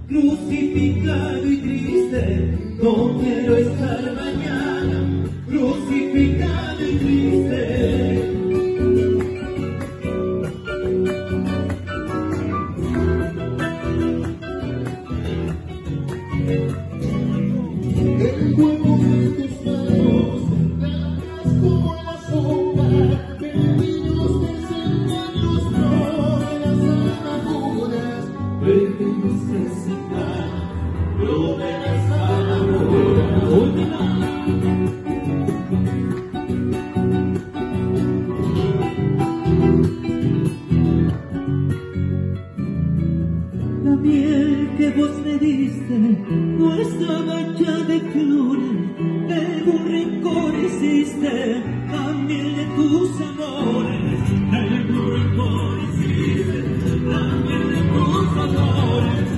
crucificado y triste, no quiero estar mañana, crucificado y triste. El fuego de tus manos, blancas como la sombra, perdidos que sienten los de las amaduras, Perdidos que se van, lo de las amaduras. La miel que vos me diste no estaba ya de flores, algún rencor hiciste, también de tus amores, algún rencor hiciste, también de tus amores.